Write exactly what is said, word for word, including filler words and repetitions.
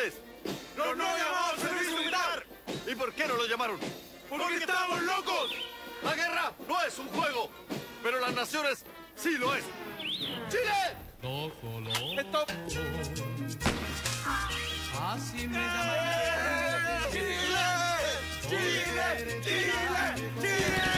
ustedes? ¡No, no llamamos servicio militar! ¿Y por qué no lo llamaron? ¡Porque estamos locos! La guerra no es un juego, pero las naciones sí lo es. ¡Chile! Dos colores. ¡Stop! Así me llaman. ¡Chile! ¡Chile! ¡Chile! ¡Chile!